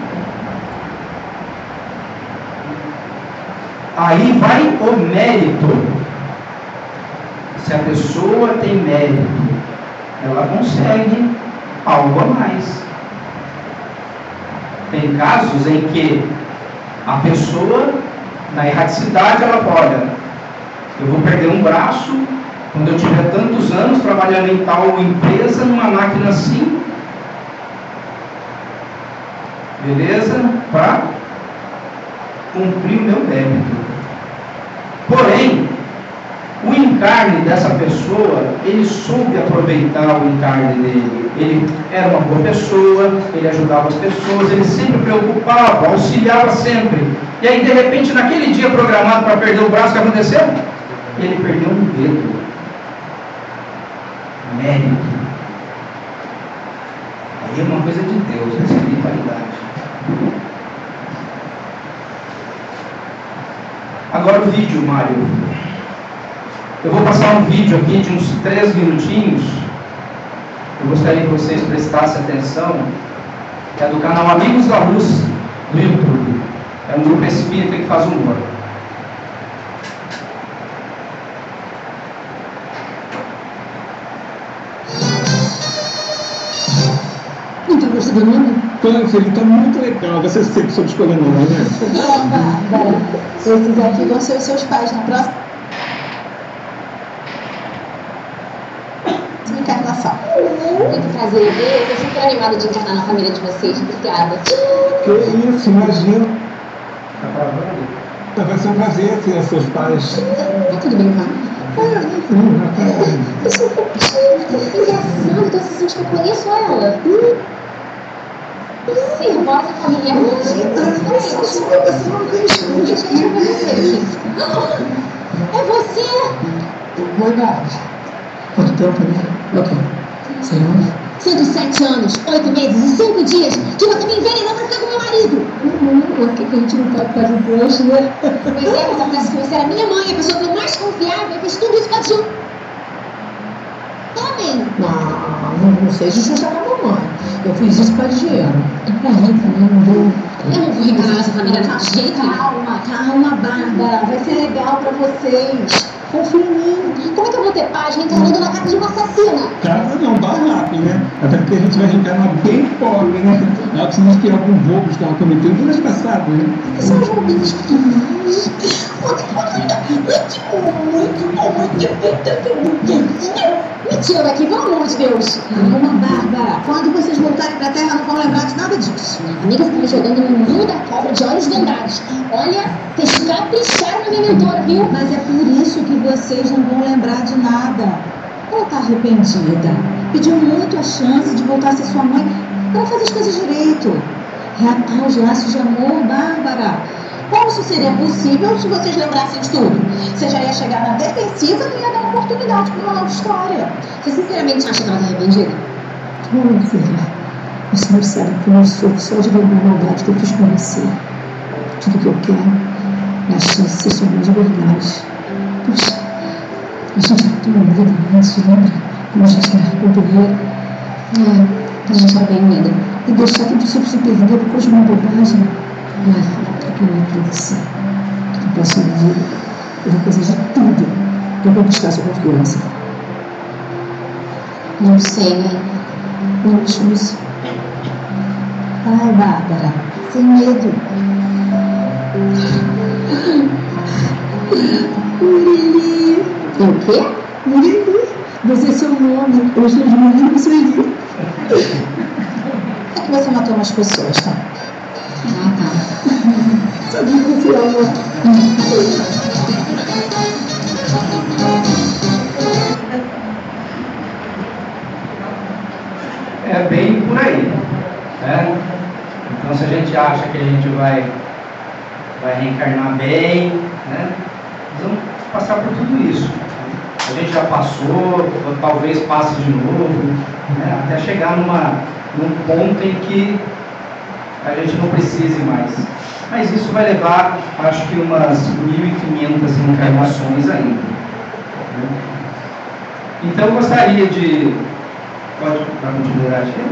Aí vai o mérito. Se a pessoa tem mérito, ela consegue algo a mais. Tem casos em que a pessoa, na erraticidade, ela pode, olha, eu vou perder um braço quando eu tiver tantos anos trabalhando em tal empresa, numa máquina assim, beleza? Para cumprir o meu débito. Porém, o encarne dessa pessoa, ele soube aproveitar o encarne dele. Ele era uma boa pessoa, ele ajudava as pessoas, ele sempre preocupava, auxiliava sempre. E aí, de repente, naquele dia programado para perder o braço, o que aconteceu? Ele perdeu um dedo. Mérito. Aí é uma coisa de Deus, é espiritualidade. Agora o vídeo, Mário. Eu vou passar um vídeo aqui de uns 3 minutinhos. Eu gostaria que vocês prestassem atenção. É do canal Amigos da Luz do YouTube. É um grupo espírita que faz humor. Não tá gostando nada? Ele tá muito legal. Você sempre soube escolher nome, né? Bárbara, esses aqui vão ser os seus pais na próxima encarnação. Tem que fazer. Eu tô super animada de internar na família de vocês. Obrigada. Que isso, imagina. Vai ser um prazer ser seus pais. Tá tudo bem, pai? Eu sou um pouquinho engraçado, tô se sentindo que eu conheço ela. Servosa familiar. É você? Verdade. Quanto tempo, né? Ok. Sem nome? 107 anos, 8 meses e 5 dias que você me envenenou pra ficar com meu marido. Por que a gente não tá fazendo hoje, né? Pois é, mas acontece que você era minha mãe, a pessoa que eu mais confiava e fez tudo isso pra Ju. Tomem! Não seja justa com a mamãe. Eu fiz isso pra dinheiro. E pra Rita, né? Eu não vou reencarnar nessa família de jeito nenhum. Calma, Bárbara. Vai ser legal pra vocês. Confia em mim. Como é que eu vou ter paz reencarnando na casa de uma assassina? Casa não, barraco, né? Até porque a gente vai reencarnar bem pobre, né? Ela precisa ter alguns roubos que ela cometeu no mês passado, né? São os roubinhos pequenininhos. Me tira daqui, pelo amor de Deus. Calma, Bárbara. Quando vocês voltarem pra Terra, não vão lembrar de nada disso. A amiga fica me jogando no mundo da cobra de olhos vendados. Olha, vocês capricharam na minha mentora, viu? Mas é por isso que vocês não vão lembrar de nada. Ela tá arrependida. Pediu muito a chance de voltar a ser sua mãe para fazer as coisas direito. Reatar os laços de amor, Bárbara. Como isso seria possível se vocês lembrassem de tudo? Você já ia chegar na defensiva e ia dar uma oportunidade para uma nova história. Você sinceramente acha que ela tá arrependida? Minha filha, você não sabe como eu sou só de ver uma maldade que eu fiz com você. Tudo que eu quero é a chance de ser sua mãe de verdade. Puxa, a gente já tem uma vida antes, lembra? Como a gente era companheira. A gente era bem unida. E deixar tudo isso se perder por causa de uma bobagem. Eu não pra você. No próximo dia, eu vou fazer de tudo para conquistar sua confiança. Não sei, né? Não acho isso. Ai, Bárbara, sem medo. Lili. É o quê? Lili. Você é seu nome. Eu estou de Lili, você é Lili. É que você matou umas pessoas, tá? Ah, tá. Sabia que você ama. É bem por aí, né? Então, se a gente acha que a gente vai reencarnar bem, né? Nós vamos passar por tudo isso. A gente já passou, talvez passe de novo, né? Até chegar num ponto em que a gente não precise mais. Mas isso vai levar, acho que umas 1.500 encarnações ainda, né? Então eu gostaria de... Pode dar continuidade aqui?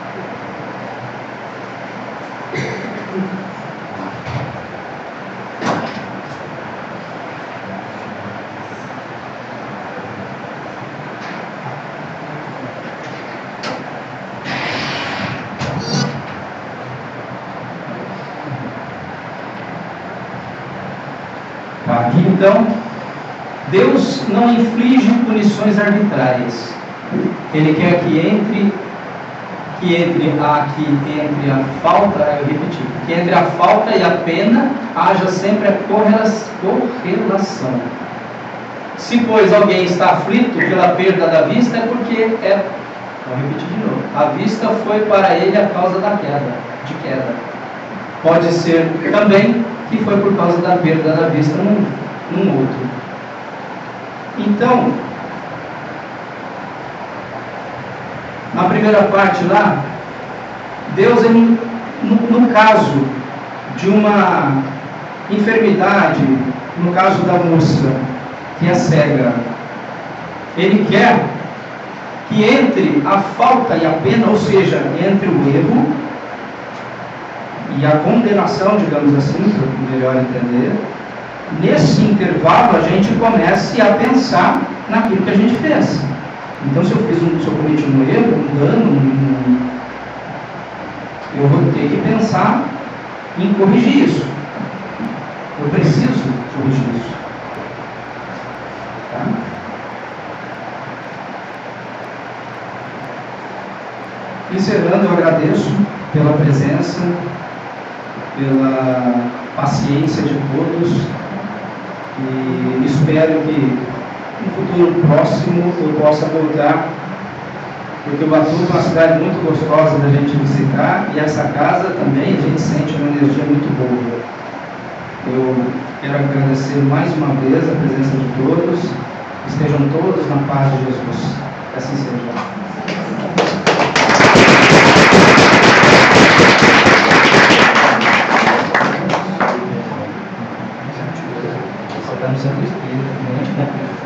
Aqui então, Deus não inflige punições arbitrárias. Ele quer que entre a falta, eu repeti, que entre a falta e a pena haja sempre a correlação. Se, pois, alguém está aflito pela perda da vista, é porque vou repetir de novo, a vista foi para ele a causa da queda. Pode ser também que foi por causa da perda da vista num outro. Então, na primeira parte lá, Deus, no caso de uma enfermidade, no caso da moça que é cega, Ele quer que entre a falta e a pena, ou seja, entre o erro e a condenação, digamos assim, para melhor entender, nesse intervalo a gente comece a pensar naquilo que a gente fez. Então, se eu cometi um erro, um dano, eu vou ter que pensar em corrigir isso. Eu preciso corrigir isso. Tá? Encerrando, eu agradeço pela presença, pela paciência de todos e espero que no futuro próximo eu possa voltar, porque o Ubatuba é uma cidade muito gostosa da gente visitar e essa casa também a gente sente uma energia muito boa. Eu quero agradecer mais uma vez a presença de todos, estejam todos na paz de Jesus. Assim seja. está no centro espírita, nem te complica.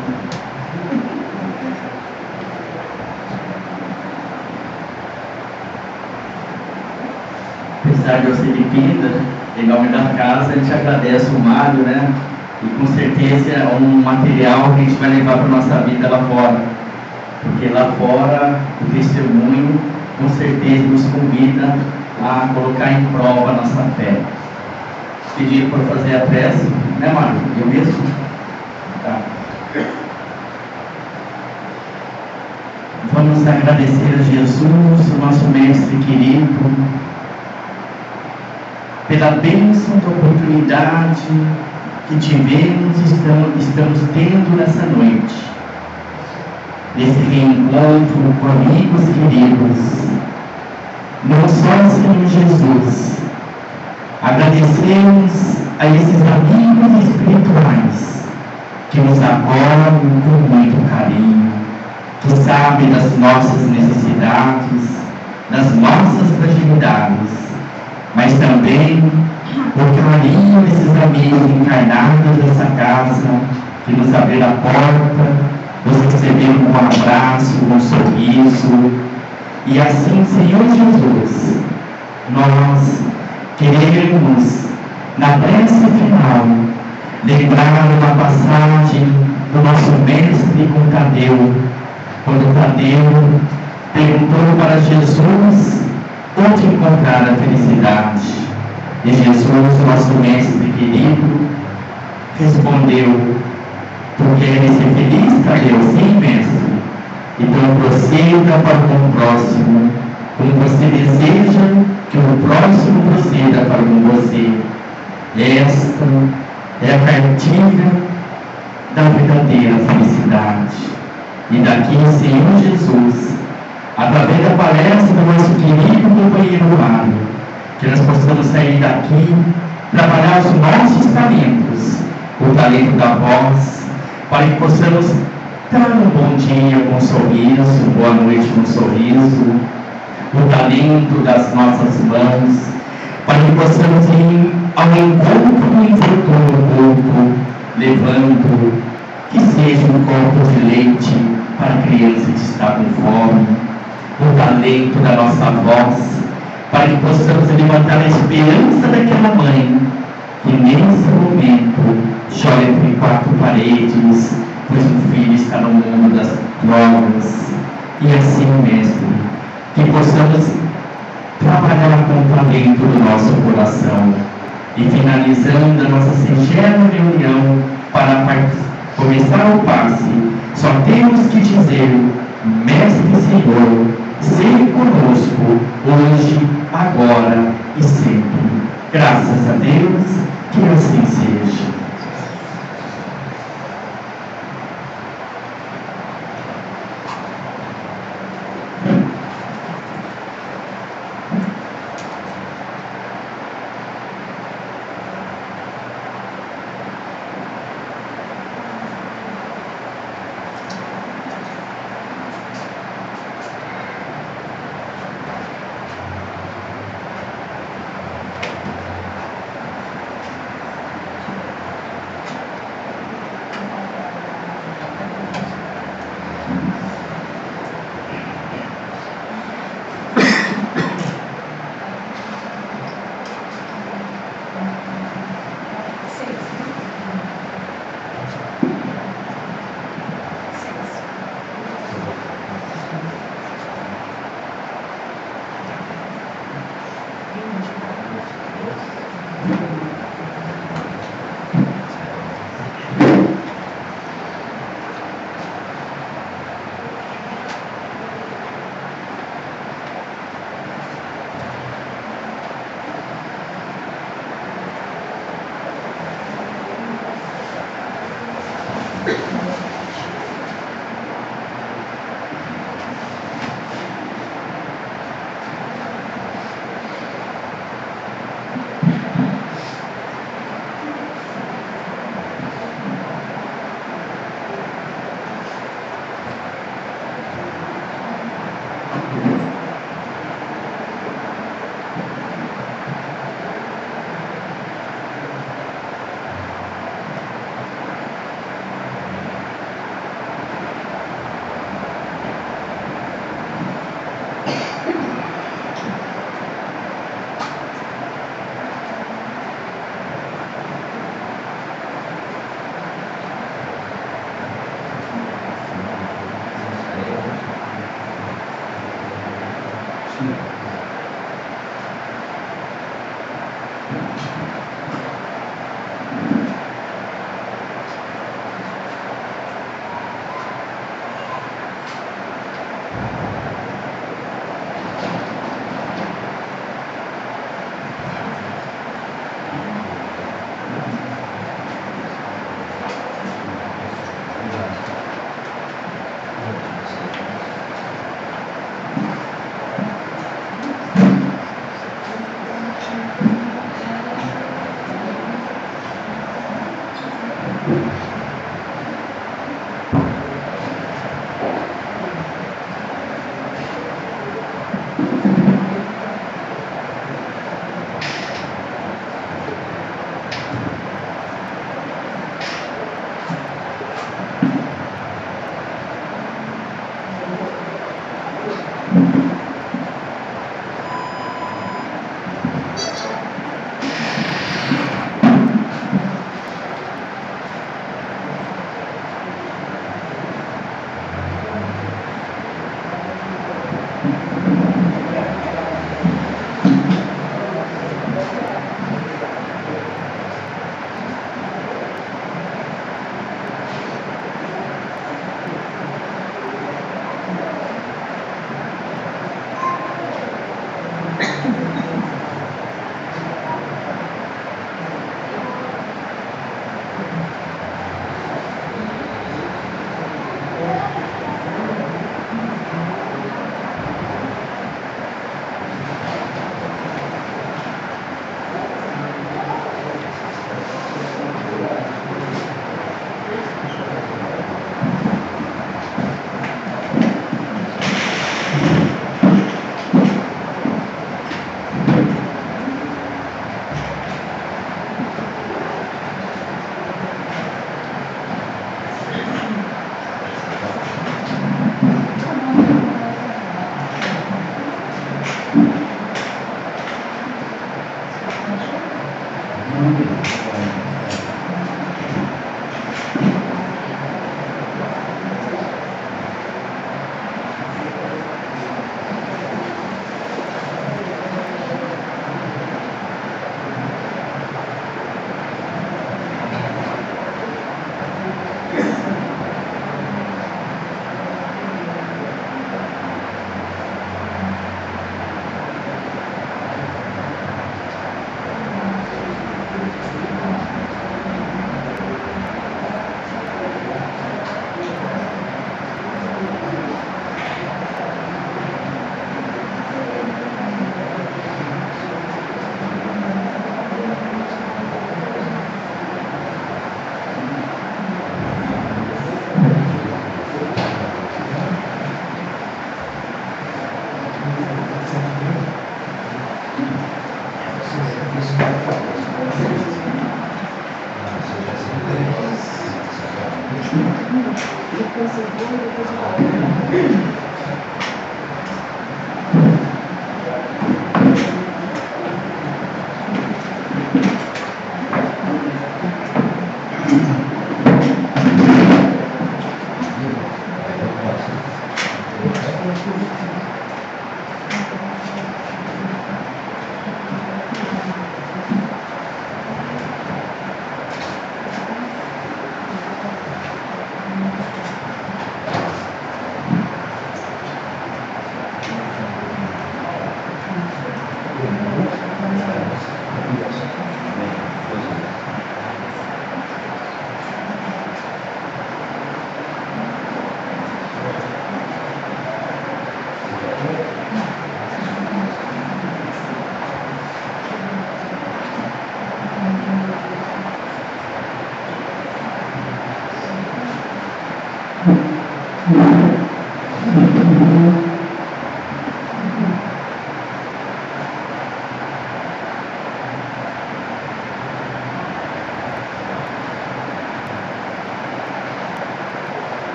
Apesar de eu ser de Pinda, em nome da casa, a gente agradece o Mário, né? E com certeza é um material que a gente vai levar para a nossa vida lá fora. Porque lá fora o testemunho com certeza nos convida a colocar em prova a nossa fé. Pediram para fazer a prece, né, Mário? Eu mesmo? Tá. Vamos agradecer a Jesus, o nosso mestre querido, pela bênção da oportunidade que tivemos e estamos tendo nessa noite, nesse reencontro com amigos queridos, não só Senhor Jesus, agradecemos a esses amigos espirituais que nos acolhem com muito carinho, que sabem das nossas necessidades, das nossas fragilidades, mas também o carinho desses amigos encarnados dessa casa, que nos abriram a porta, nos receberam com um abraço, com um sorriso. E assim, Senhor Jesus, nós queremos, na prece final, lembrar uma passagem do nosso mestre com Tadeu, quando Tadeu perguntou para Jesus onde encontrar a felicidade. E Jesus, nosso mestre querido, respondeu: tu queres ser feliz, Tadeu? Sim, mestre. Então proceda para com o próximo, como você deseja que o próximo proceda para com você. Esta é a cartilha da verdadeira felicidade. E daqui, Senhor Jesus, através da palestra do nosso querido companheiro Mário, que nós possamos sair daqui, trabalhar os nossos talentos, o talento da voz, para que possamos dar um bom dia com um sorriso, boa noite com um sorriso, o talento das nossas mãos, para que possamos ir ao encontro do infortúnio do corpo, levando que seja um copo de leite para a criança que está com fome, o talento da nossa voz, para que possamos levantar a esperança daquela mãe que nesse momento chora entre quatro paredes, pois o filho está no mundo das drogas. E assim mesmo, que possamos trabalhar com o talento do nosso coração. E finalizando a nossa singela reunião para começar o passe, só temos que dizer: Mestre Senhor, seja conosco, hoje, agora e sempre. Graças a Deus, que assim seja.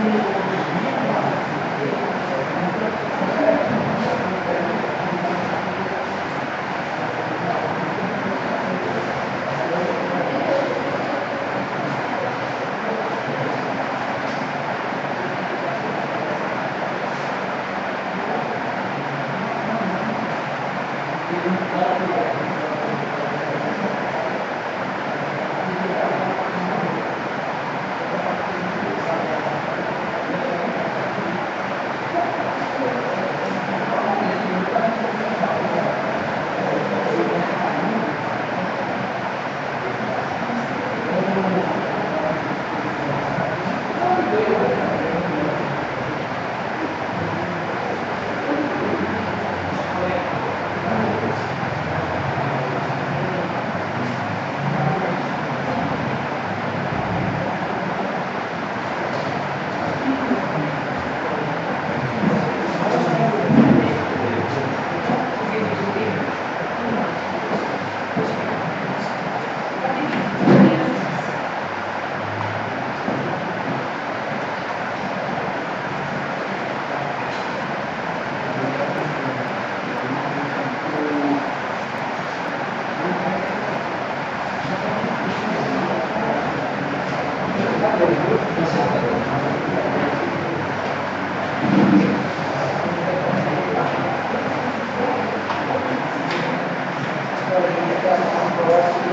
Então, a gente está